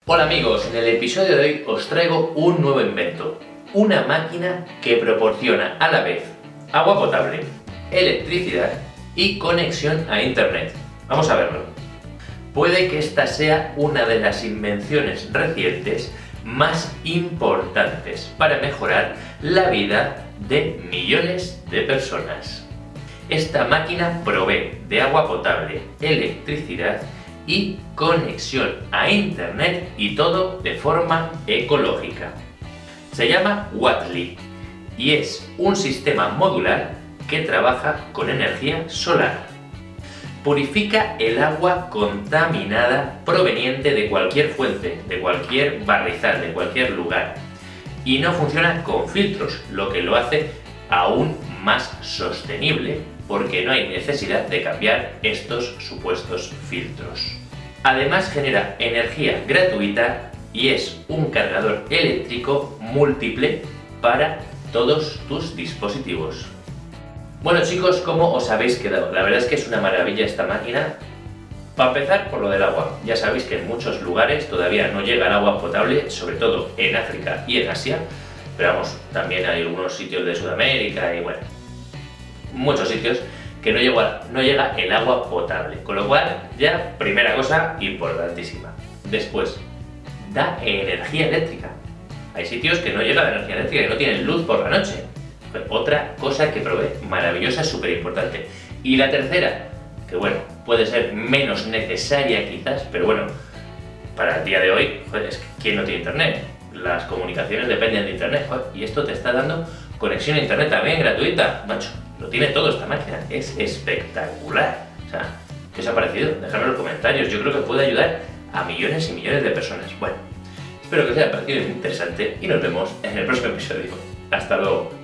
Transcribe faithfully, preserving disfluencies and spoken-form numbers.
Hola amigos, en el episodio de hoy os traigo un nuevo invento, una máquina que proporciona a la vez agua potable, electricidad y conexión a internet. Vamos a verlo. Puede que esta sea una de las invenciones recientes más importantes para mejorar la vida de millones de personas. Esta máquina provee de agua potable, electricidad y conexión a internet, y todo de forma ecológica. Se llama Wattly y es un sistema modular que trabaja con energía solar. Purifica el agua contaminada proveniente de cualquier fuente, de cualquier barrizal, de cualquier lugar, y no funciona con filtros, lo que lo hace aún más sostenible, porque no hay necesidad de cambiar estos supuestos filtros. Además genera energía gratuita y es un cargador eléctrico múltiple para todos tus dispositivos. Bueno chicos, ¿cómo os habéis quedado? La verdad es que es una maravilla esta máquina. Para empezar, por lo del agua. Ya sabéis que en muchos lugares todavía no llega el agua potable, sobre todo en África y en Asia, pero vamos, también hay algunos sitios de Sudamérica y bueno, muchos sitios que no llega, no llega el agua potable, con lo cual ya primera cosa importantísima. Después, da energía eléctrica. Hay sitios que no llega la energía eléctrica, que no tienen luz por la noche. Otra cosa que provee maravillosa, súper importante. Y la tercera, que bueno, puede ser menos necesaria quizás, pero bueno, para el día de hoy, joder, es que ¿quién no tiene internet? Las comunicaciones dependen de internet, joder, y esto te está dando conexión a internet también gratuita, macho. Lo tiene todo esta máquina, es espectacular. O sea, ¿qué os ha parecido? Dejadme en los comentarios, yo creo que puede ayudar a millones y millones de personas. Bueno, espero que os haya parecido interesante y nos vemos en el próximo episodio. Hasta luego.